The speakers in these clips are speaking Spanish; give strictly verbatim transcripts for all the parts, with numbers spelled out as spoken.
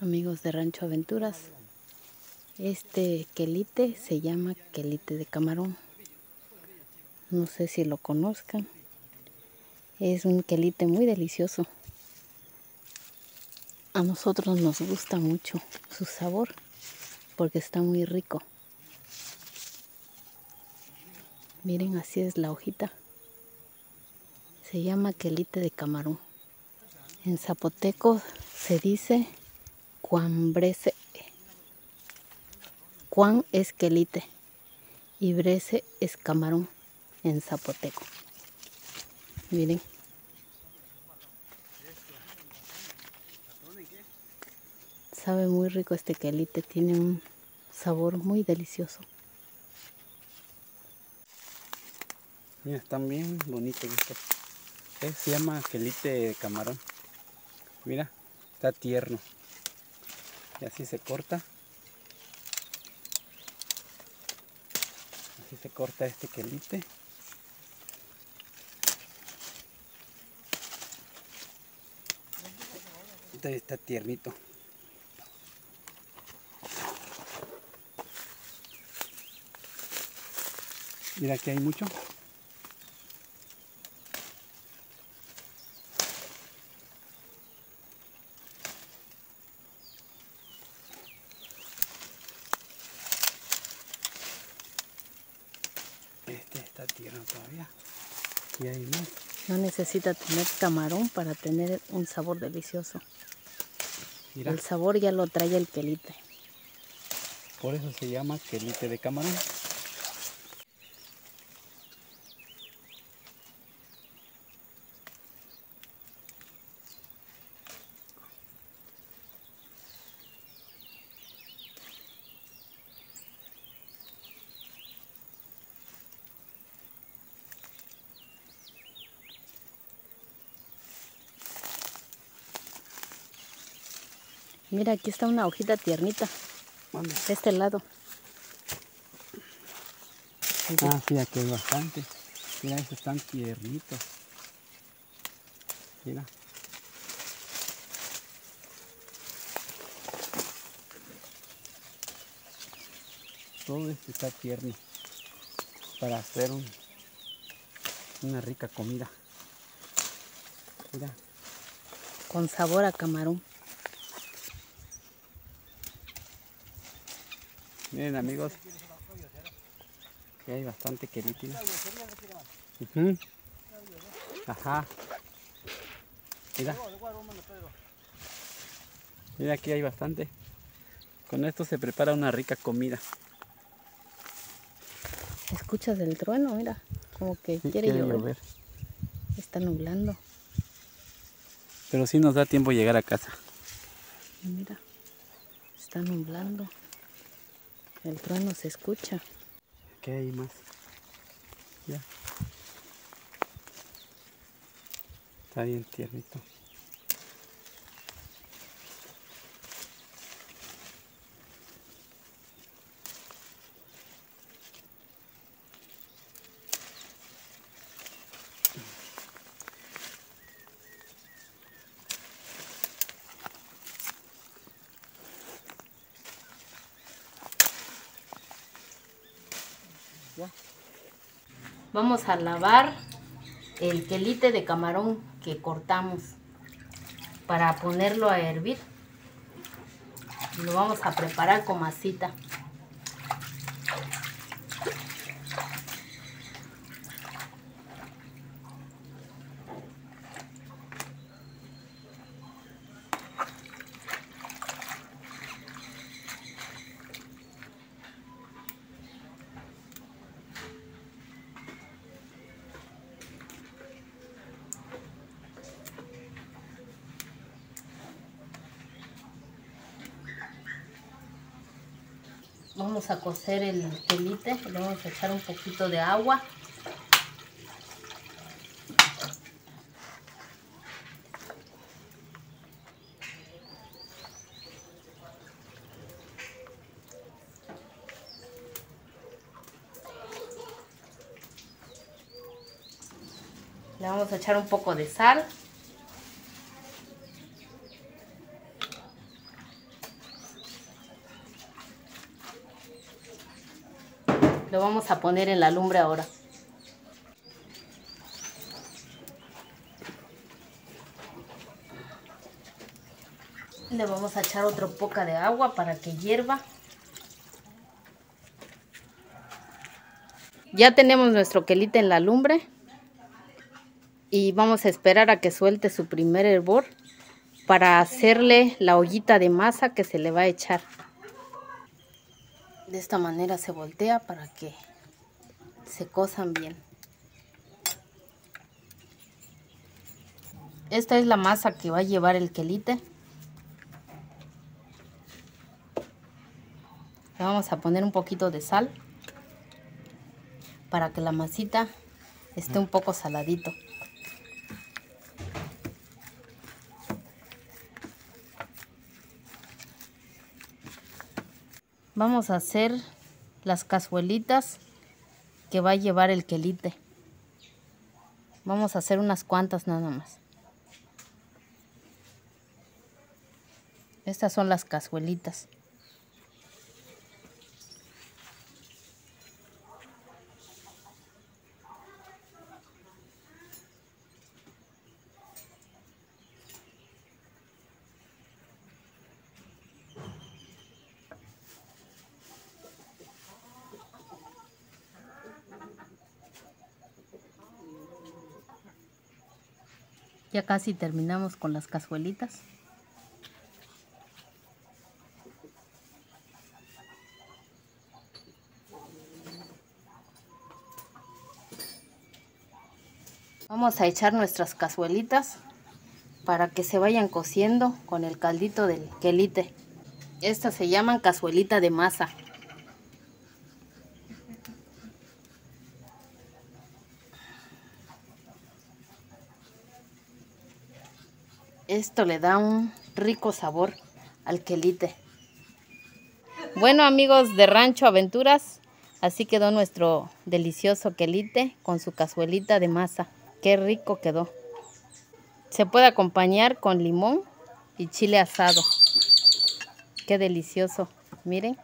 Amigos de Rancho Aventuras, este quelite se llama quelite de camarón. No sé si lo conozcan. Es un quelite muy delicioso. A nosotros nos gusta mucho su sabor porque está muy rico. Miren, así es la hojita. Se llama quelite de camarón. En zapoteco se dice cuambrese. Cuan es quelite y brese es camarón en zapoteco. Miren. Sabe muy rico este quelite, tiene un sabor muy delicioso. Mira, están bien bonitos estos. Este se llama quelite de camarón. Mira, está tierno. Y así se corta. Así se corta este quelite. Este está tiernito. Mira, aquí hay mucho. Este está tierno todavía. Y hay más. No necesita tener camarón para tener un sabor delicioso. Mira. El sabor ya lo trae el quelite. Por eso se llama quelite de camarón. Mira, aquí está una hojita tiernita. ¿Dónde? De este lado. Ah, sí, aquí hay bastante. Mira, estos están tiernitos. Mira. Todo esto está tierno para hacer un, una rica comida. Mira. Con sabor a camarón. Miren, amigos, que hay bastante quelite. Uh-huh. Ajá. Mira. Mira, aquí hay bastante. Con esto se prepara una rica comida. ¿Escuchas el trueno? Mira, como que Sí, quiere, quiere llover. llover. Está nublando. Pero sí nos da tiempo llegar a casa. Mira, está nublando. El trueno se escucha. ¿Qué hay más? Ya. Está bien tiernito. Ya. Vamos a lavar el quelite de camarón que cortamos para ponerlo a hervir. Lo vamos a preparar con masita. Vamos a cocer el quelite, le vamos a echar un poquito de agua. Le vamos a echar un poco de sal. Lo vamos a poner en la lumbre ahora. Le vamos a echar otro poco de agua para que hierva. Ya tenemos nuestro quelite en la lumbre. Y vamos a esperar a que suelte su primer hervor para hacerle la ollita de masa que se le va a echar. De esta manera se voltea para que se cosan bien. Esta es la masa que va a llevar el quelite. Le vamos a poner un poquito de sal para que la masita esté un poco saladito. Vamos a hacer las cazuelitas que va a llevar el quelite. Vamos a hacer unas cuantas nada más. Estas son las cazuelitas. Ya casi terminamos con las cazuelitas. Vamos a echar nuestras cazuelitas para que se vayan cociendo con el caldito del quelite. Estas se llaman cazuelita de masa. Esto le da un rico sabor al quelite. Bueno, amigos de Rancho Aventuras, así quedó nuestro delicioso quelite con su cazuelita de masa. Qué rico quedó. Se puede acompañar con limón y chile asado. Qué delicioso. Miren.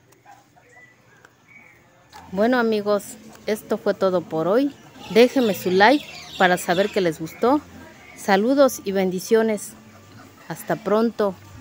Bueno, amigos, esto fue todo por hoy. Déjenme su like para saber que les gustó. Saludos y bendiciones. Hasta pronto.